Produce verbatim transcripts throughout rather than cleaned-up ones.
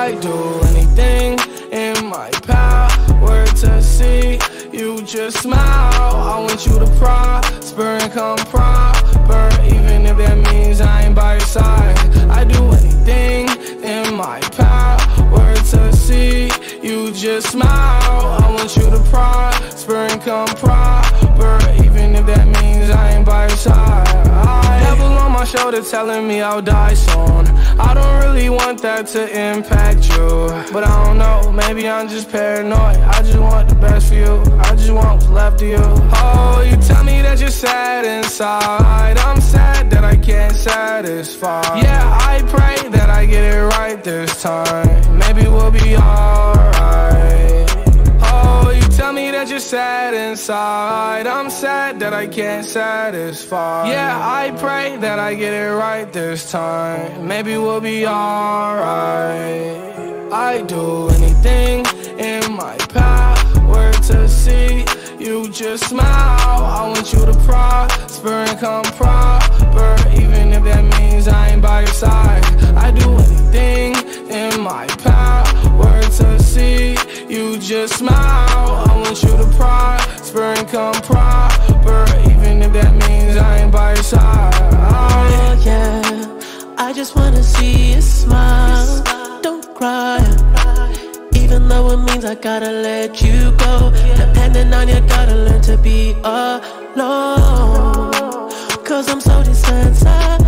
I'd do anything in my power to see you just smile. I want you to prosper and come proper, even if that means I ain't by your side. I'd do anything in my power to see you just smile. I want you to prosper and come proper, even if that means I ain't by your side. Devil on my shoulder telling me I'll die soon. I don't really want that to impact you, but I don't know, maybe I'm just paranoid. I just want the best for you, I just want what's left of you. Oh, you tell me that you're sad inside. I'm sad that I can't satisfy. Yeah, I pray that I get it right this time. Maybe we'll be alright. Oh, you tell me that you're sad inside. I'm sad that I can't satisfy. Yeah, I pray that I get it right this time. Maybe we'll be alright. I'd do anything in my power to see you just smile. I want you to prosper and come proper, even if that means I ain't by your side. I'd do anything in my power to see you just smile. I want you to prosper and come proper, even if that means I ain't by your side. Oh yeah, I just wanna see you smile. Don't cry, even though it means I gotta let you go. Depending on you, gotta learn to be alone. Cause I'm so desensitized.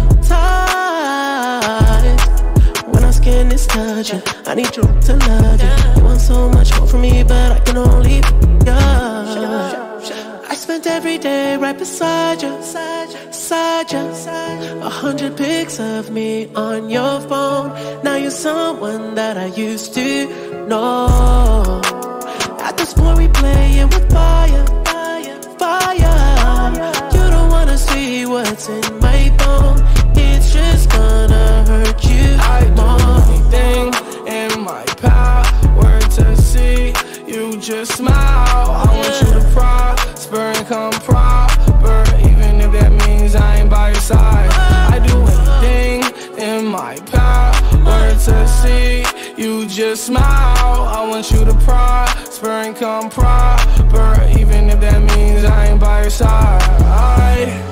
When our skin is touching, I need you to love you. You want so much more from me, but I can only you. I spent every day right beside you, beside you. A hundred pics of me on your phone. Now you're someone that I used to know. At this point we playing with fire, fire. You don't wanna see what's in my bone. It's just gonna hurt you I'd more. do anything in my power to see you just smile. I want you to prosper and come proper, even if that means I ain't by your side. I'd do anything in my power to see you just smile. I want you to prosper and come proper, even if that means I ain't by your side.